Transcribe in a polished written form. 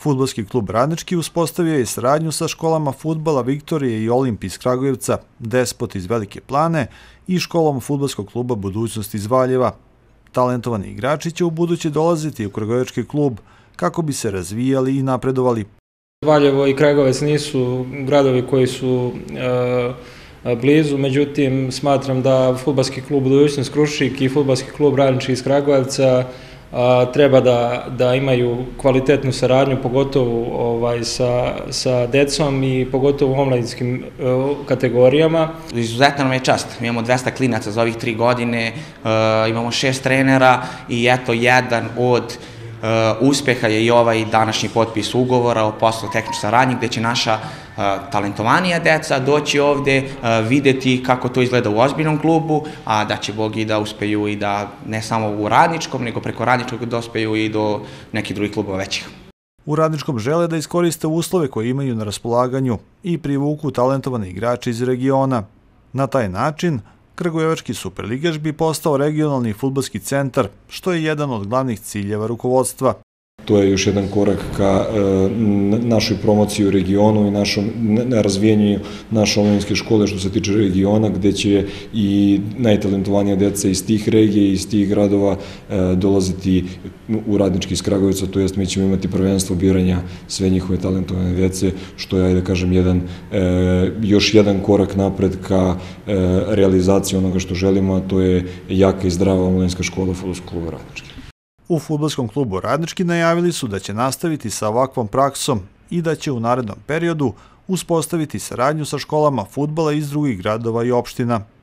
Fudbalski klub Radnički uspostavio je saradnju sa školama fudbala Viktorije i Olimpije iz Kragujevca, Despot iz Velike Plane i školom fudbalskog kluba Budućnost iz Valjeva. Talentovani igrači će u buduće dolaziti u Kragujevački klub kako bi se razvijali i napredovali. Valjevo i Kragujevac nisu gradovi koji su blizu, međutim smatram da fudbalski klub Budućnost Krušik i fudbalski klub Radnički iz Kragujevca treba da imaju kvalitetnu saradnju, pogotovo sa decom i pogotovo u omladinskim kategorijama. Izuzetno nam je čast. Mi imamo 200 klinaca za ovih 3 godine, imamo 6 trenera i eto jedan od uspeha je i ovaj današnji potpis ugovora o poslovno-tehničkoj saradnji gde će naša talentovanija deca doći ovde, videti kako to izgleda u ozbiljnom klubu, a da će Bog i da uspeju i da ne samo u Radničkom, nego preko Radničkog da uspeju i do nekih drugih klubova većih. U Radničkom žele da iskoriste uslove koje imaju na raspolaganju i privuku talentovane igrače iz regiona. Na taj način, Kragujevački superligaš bi postao regionalni fudbalski centar, što je jedan od glavnih ciljeva rukovodstva. To je još jedan korak ka našoj promociji u regionu i razvijenju naše omladinske škole što se tiče regiona, gde će i najtalentovanija deca iz tih regija i iz tih gradova dolaziti u Radnički iz Kragujevca, to jest mi ćemo imati prvenstvo biranja sve njihove talentovane dece, što je, da kažem, još jedan korak napred ka realizaciji onoga što želimo, a to je jaka i zdrava omladinska škola fudbalskog kluba Radnički. U Fudbalskom klubu Radnički najavili su da će nastaviti sa ovakvom praksom i da će u narednom periodu uspostaviti saradnju sa školama fudbala iz drugih gradova i opština.